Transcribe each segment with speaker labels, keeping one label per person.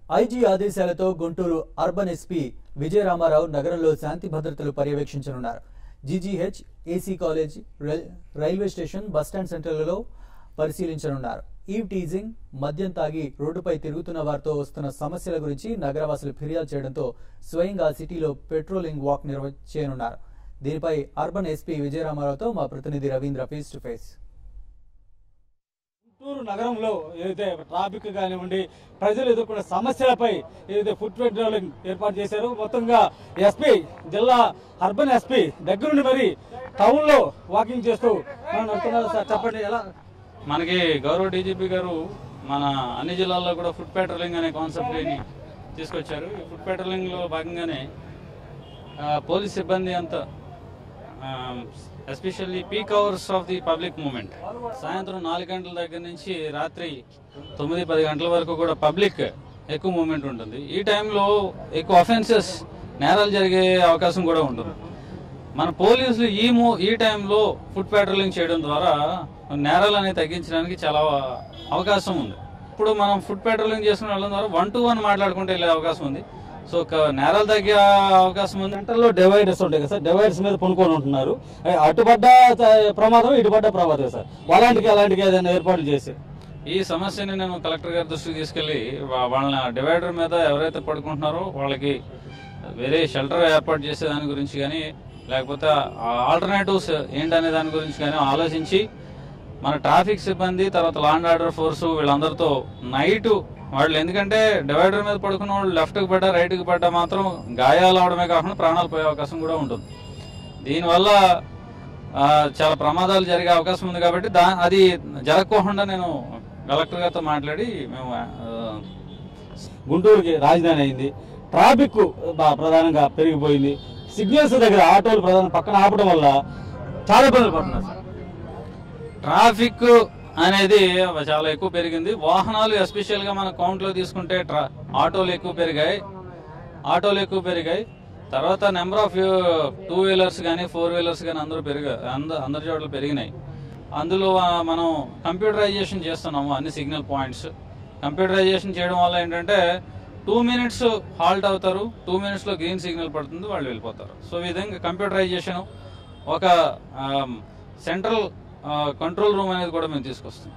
Speaker 1: IG ఆదేశాలతో Guntur urban SP Vijaya Rama Rao నగరంలో శాంతి భద్రతలు పర్యవేక్షించనున్నారు. GGH, AC college, railway station, bus stand సెంటర్లలో పరిశీలించనున్నారు. ఈవ్ టీజింగ్, మద్యం తాగి రోడ్డుపై తిరుగుతున్న వారితో వస్తున్న సమస్యల గురించి నగరవాసులు ఫిర్యాదు చేయడంతో స్వయంగా సిటీలో పెట్రోలింగ్ వాక్ చేయనున్నారు. దీనిపై అర్బన్ ఎస్పీ విజయరామారావుతో మా ప్రతినిధి Ravindra face to face.
Speaker 2: Guntur నగరంలో ఏదైతే ట్రాఫిక్ కానివ్వండి, ప్రజలు ఎదుర్కొన్న సమస్యలపై ఏదైతే ఫుట్ పెట్రోలింగ్ ఏర్పాటు చేశారు. మొత్తంగా ఎస్పీ, జిల్లా అర్బన్ ఎస్పీ దగ్గరుండి మరి టౌన్ లో వాకింగ్ చేస్తూ మనం నడుతున్నారు. సార్ చెప్పండి, ఎలా
Speaker 3: మనకి గౌరవ డీజీపీ గారు మన అన్ని జిల్లాల్లో కూడా ఫుట్ పెట్రోలింగ్ అనే కాన్సెప్ట్ తీసుకొచ్చారు. ఈ ఫుట్ పెట్రోలింగ్ లో భాగంగానే పోలీస్ సిబ్బంది అంతా especially peak hours of the public movement, సాయంత్రం 4 గంటల దగ్గర నుంచి రాత్రి 9-10 గంటల వరకు కూడా పబ్లిక్ ఎక్కువ మూవ్మెంట్ ఉంటుంది. ఈ టైంలో ఎక్కువ అఫెన్సెస్, నేరాలు జరిగే అవకాశం కూడా ఉంటుంది. మన పోలీసులు ఈ టైంలో ఫుట్ పెట్రోలింగ్ చేయడం ద్వారా నేరాలు అనేది తగ్గించడానికి చాలా అవకాశం ఉంది. ఇప్పుడు మనం ఫుట్ పెట్రోలింగ్ చేసుకుని వెళ్ళడం ద్వారా 1-to-1 మాట్లాడుకుంటే వెళ్ళే అవకాశం ఉంది. సో నేరాలు తగ్గే అవకాశం ఉంది.
Speaker 2: సెంటర్లో డివైడర్స్ ఉంటాయి కదా సార్, డివైడర్స్ మీద కొనుక్కొని ఉంటున్నారు. అటుపడ్డ ప్రమాదం, ఇటుపడ్డ ప్రమాదం సార్. అలాంటికి ఏదైనా ఏర్పాట్లు చేసి
Speaker 3: ఈ సమస్యని నేను కలెక్టర్ గారి దృష్టికి తీసుకెళ్లి వాళ్ళని డివైడర్ మీద ఎవరైతే పడుకుంటున్నారో వాళ్ళకి వేరే షెల్టర్ ఏర్పాటు చేసే దాని గురించి కానీ, లేకపోతే ఆల్టర్నేటివ్స్ ఏంటనే దాని గురించి కానీ ఆలోచించి మన ట్రాఫిక్ సిబ్బంది, తర్వాత లా అండ్ ఆర్డర్ ఫోర్సు వీళ్ళందరితో నైట్ వాళ్ళు, ఎందుకంటే డివైడర్ మీద పడుకున్న వాళ్ళు లెఫ్ట్కి పడ్డా రైట్కి పడ్డా మాత్రం గాయాలు అవడమే కాకుండా ప్రాణాలు పోయే అవకాశం కూడా ఉంటుంది. దీనివల్ల చాలా ప్రమాదాలు జరిగే అవకాశం ఉంది. కాబట్టి అది జరగకుండా నేను కలెక్టర్ గారితో మాట్లాడి మేము
Speaker 2: గుంటూరుకి రాజధాని అయింది, ట్రాఫిక్ ప్రధానంగా పెరిగిపోయింది. సిగ్నల్స్ దగ్గర ఆటోలు ప్రధాన పక్కన ఆపడం వల్ల చాలా ఇబ్బందులు పడుతున్నారు సార్.
Speaker 3: ట్రాఫిక్ అనేది చాలా ఎక్కువ పెరిగింది. వాహనాలు ఎస్పెషల్ గా మన కౌంట్ లో తీసుకుంటే ఆటోలు ఎక్కువ పెరిగాయి. తర్వాత నెంబర్ ఆఫ్ 2 వీలర్స్ కానీ 4 వీలర్స్ కానీ అందరి చోట్ల పెరిగినాయి. అందులో మనం కంప్యూటరైజేషన్ చేస్తున్నాము అన్ని సిగ్నల్ పాయింట్స్. కంప్యూటరైజేషన్ చేయడం వల్ల ఏంటంటే 2 minutes హాల్ట్ అవుతారు, 2 minutes లో గ్రీన్ సిగ్నల్ పడుతుంది, వాళ్ళు వెళ్ళిపోతారు. సో ఈ విధంగా కంప్యూటరైజేషన్, ఒక సెంట్రల్ కంట్రోల్ రూమ్ అనేది కూడా మేము తీసుకొస్తాం.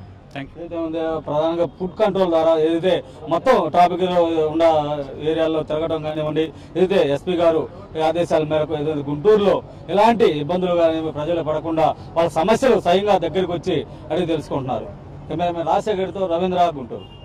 Speaker 2: ప్రధానంగా ఫుడ్ కంట్రోల్ ద్వారా ఏదైతే మొత్తం ట్రాఫిక్ ఉన్న ఏరియాల్లో తిరగడం కానివ్వండి, ఏదైతే ఎస్పీ గారు ఆదేశాల మేరకు ఏదైతే గుంటూరులో ఎలాంటి ఇబ్బందులు కానీ ప్రజలు పడకుండా వాళ్ళ సమస్యలు స్వయంగా దగ్గరికి వచ్చి అడిగి తెలుసుకుంటున్నారు. కెమెరామెన్ రాజశేఖర్తో రవీంద్ర, గుంటూరు.